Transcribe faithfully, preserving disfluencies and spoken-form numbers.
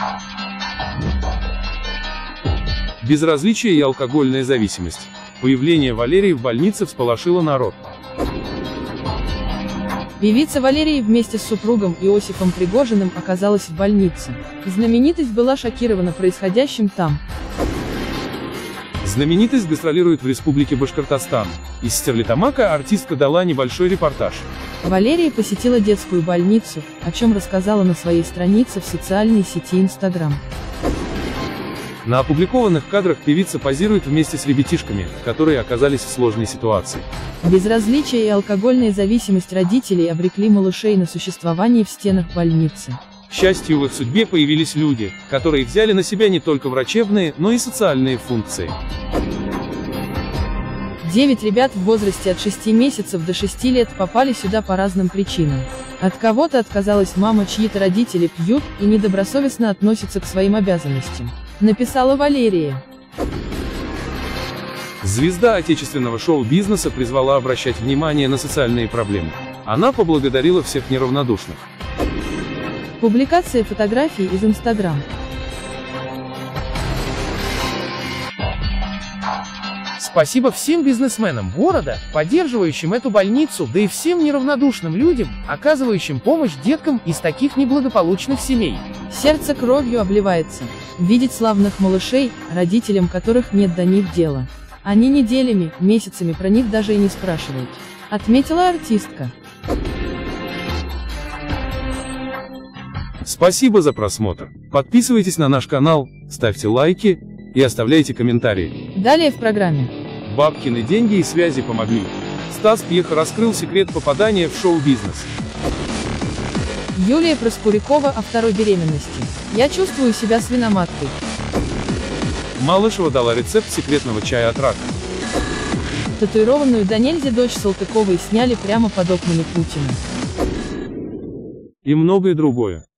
Безразличие и алкогольная зависимость. Появление Валерии в больнице всполошило народ. Певица Валерия вместе с супругом Иосифом Пригожиным оказалась в больнице. Знаменитость была шокирована происходящим там. Знаменитость гастролирует в республике Башкортостан. Из Стерлитамака артистка дала небольшой репортаж. Валерия посетила детскую больницу, о чем рассказала на своей странице в социальной сети Instagram. На опубликованных кадрах певица позирует вместе с ребятишками, которые оказались в сложной ситуации. Безразличие и алкогольная зависимость родителей обрекли малышей на существование в стенах больницы. К счастью, в их судьбе появились люди, которые взяли на себя не только врачебные, но и социальные функции. Девять ребят в возрасте от шести месяцев до шести лет попали сюда по разным причинам. От кого-то отказалась мама, чьи-то родители пьют и недобросовестно относятся к своим обязанностям, написала Валерия. Звезда отечественного шоу-бизнеса призвала обращать внимание на социальные проблемы. Она поблагодарила всех неравнодушных. Публикация фотографий из Instagram. Спасибо всем бизнесменам города, поддерживающим эту больницу, да и всем неравнодушным людям, оказывающим помощь деткам из таких неблагополучных семей. Сердце кровью обливается. Видеть славных малышей, родителям которых нет до них дела. Они неделями, месяцами про них даже и не спрашивают, отметила артистка. Спасибо за просмотр. Подписывайтесь на наш канал, ставьте лайки и оставляйте комментарии. Далее в программе. Бабкины деньги и связи помогли. Стас Пьеха раскрыл секрет попадания в шоу-бизнес. Юлия Проскурякова о второй беременности. Я чувствую себя свиноматкой. Малышева дала рецепт секретного чая от рака. Татуированную до нельзя дочь Салтыковой сняли прямо под окнами Путина. И многое другое.